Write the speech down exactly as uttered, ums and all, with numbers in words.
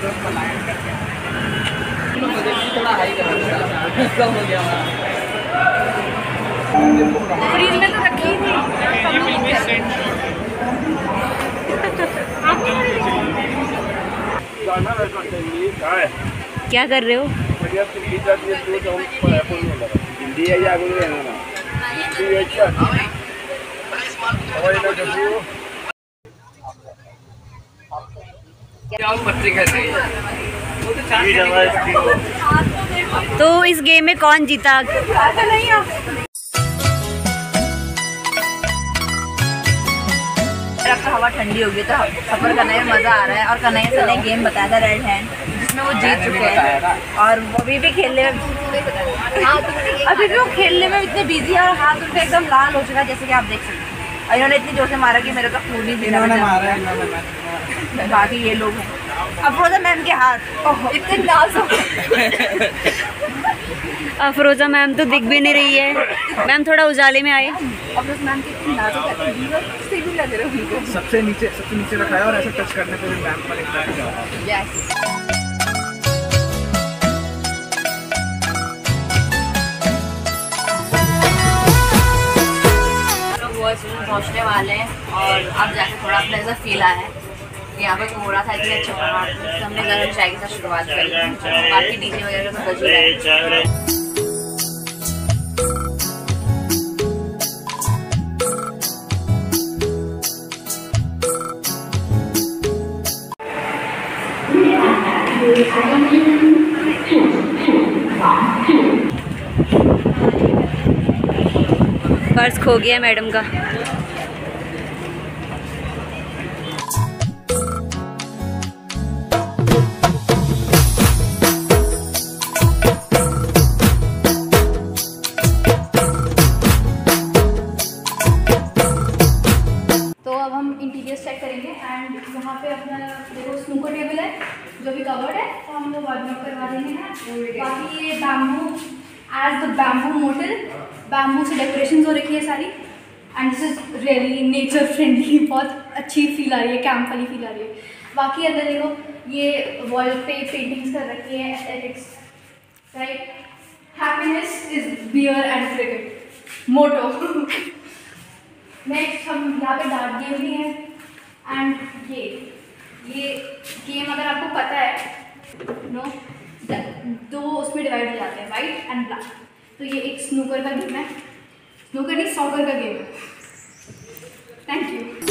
Freeze में तो रखी थी। क्या कर रहे हो? तो इस गेम में कौन जीता? अब तो हवा ठंडी हो गई तो सफर करने में मजा आ रहा है। और कन्हैया सर ने गेम बताया था रेड हैंड, जिसमें वो जीत चुके हैं और वो अभी भी खेलने में अभी भी वो खेलने में इतने बिजी है और हाथ उनका एकदम लाल हो चुका है, जैसे कि आप देख सकते हैं। और इन्होंने इतनी जोर से मारा कि मेरे तो खून ही बिना बाकी ये लोग हैं। अफरोजा मैम के हाथ इतने नाजुक। अफरोजा मैम तो दिख भी नहीं रही है। मैम थोड़ा उजाले में आए। अफरोजा मैम के इतने नाजुक से भी लग रहे हो। सबसे नीचे सबसे नीचे रखा है और ऐसे टच करने पे भी मैम पर एक बैठ जाता है। यस। पहुँचने वाले हैं और अब जाके थोड़ा अपना ऐसा फील आया है। यहाँ पर हो रहा था इतने अच्छे पहाड़, हमने गरम चाय के साथ शुरुआत करी। बाकी डीजे वगैरह तो बज रहा है। पर्स खो गया मैडम का। तो अब हम इंटीरियर चेक करेंगे एंड यहाँ पे अपना देखो स्नूकर टेबल है जो भी कवर्ड है, तो हम वो वार्डरोब करवा देंगे हैं। बाकी ये bamboo as the bamboo motel, bamboo से डेकोरेशन हो रखी है सारी and this is really nature friendly. बहुत अच्छी फील आ रही है, कैंप वाली फील आ रही है। बाकी अंदर देखो ये वॉल पे पेंटिंग्स कर रखी है, aesthetics right. Happiness is beer and cricket motto. Next हम यहाँ पे डार्ट गेम भी है एंड ये ये गेम अगर आपको पता है नो दो उसमें डिवाइड हो जाते हैं, वाइट एंड ब्लैक। तो ये एक स्नूकर का गेम है, स्नूकर नहीं सॉकर का गेम है। Thank you.